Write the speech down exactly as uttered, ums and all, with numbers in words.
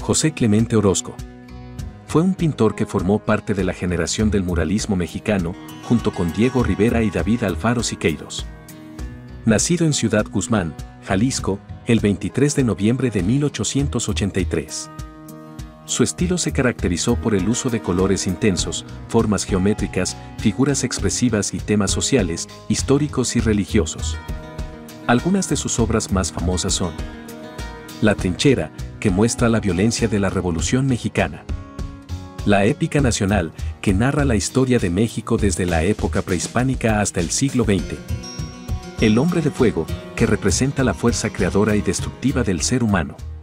José Clemente Orozco. Fue un pintor que formó parte de la generación del muralismo mexicano, junto con Diego Rivera y David Alfaro Siqueiros. Nacido en Ciudad Guzmán, Jalisco, el veintitrés de noviembre de mil ochocientos ochenta y tres. Su estilo se caracterizó por el uso de colores intensos, formas geométricas, figuras expresivas y temas sociales, históricos y religiosos. Algunas de sus obras más famosas son La Trinchera, que muestra la violencia de la Revolución Mexicana. La Épica Nacional, que narra la historia de México desde la época prehispánica hasta el siglo veinte. El Hombre de Fuego, que representa la fuerza creadora y destructiva del ser humano.